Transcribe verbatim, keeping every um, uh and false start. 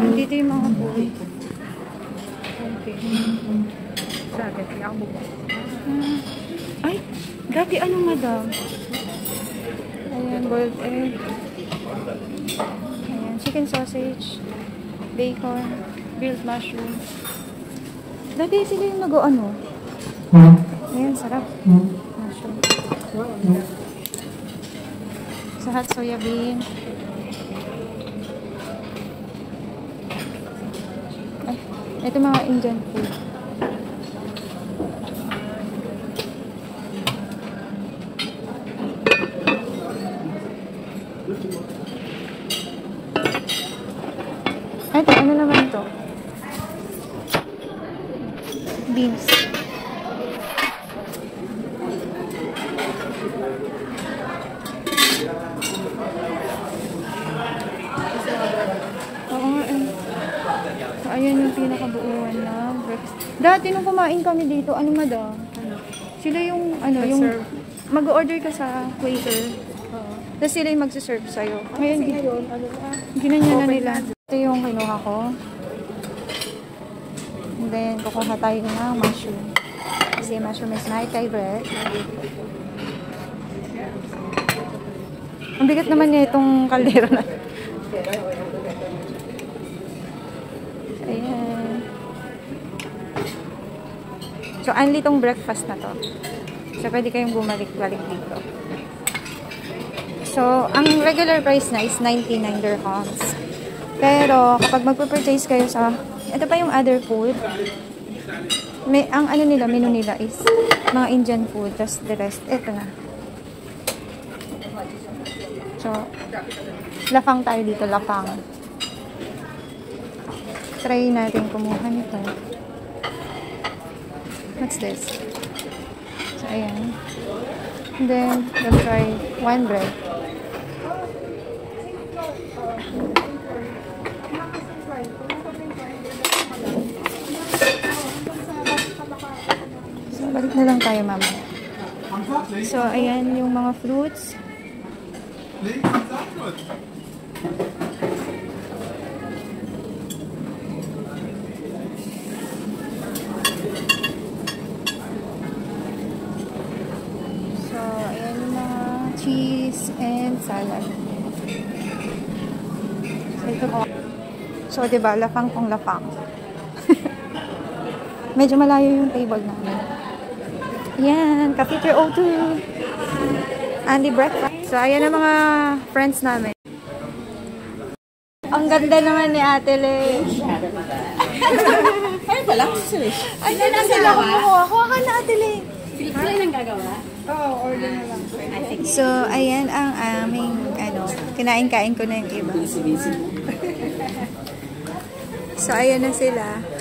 Dito yung mga food. Okay. Sabi, kaya ako bukas. Uh, ay, dati ano madam? Ayan, boiled egg. Ayan, chicken sausage. Bacon. Grilled mushroom. Dati sila yung nag-ano. Ayan, sarap. Mushroom. Sa hot soya bean. Ay, ito mga Indian food. Ito, ano naman ito? Beans. Oo nga eh. So, ayan yung pinakabuuan na breakfast. Dati nung kumain kami dito, ano madam? Sila yung, ano, yung mag-order ka sa waiter. Tapos sila yung magsiserve sa'yo. Ngayon, ginanyan na nila. Ito yung kinuha ko. And then, kukuha tayo ng mushroom. Kasi mushroom is my favorite. Ang bigat naman niya itong kaldero na. Ayan. So, only itong breakfast na to. So, pwede kayong bumalik-balik dito. So, ang regular price na is ninety-nine dirhams. Pero, kapag magpo-purchase kayo sa, ito pa yung other food. May, ang ano nila, menu nila is mga Indian food. Tapos the rest, ito na. So, lafang tayo dito, lafang. Try natin kumuha nito. What's this? So, ayan. And then, we'll try one bread. So, balik na lang tayo, mama. So, ayan yung mga fruits. Cheese and salad. So, ito po. So, diba, lafang kong lafang. Medyo malayo yung table namin. Yan, Cafe O two. And the breakfast. So, ayan ang mga friends namin. Ang ganda naman ni Ate Le. Ay, pala. Ay, na sila kumuha. Kuha ka na, Ate Le. Sila nang gagawa? Oo, order na lang. So, ayan ang aming, ano, kinain-kain ko na yung iba. So, ayan na sila.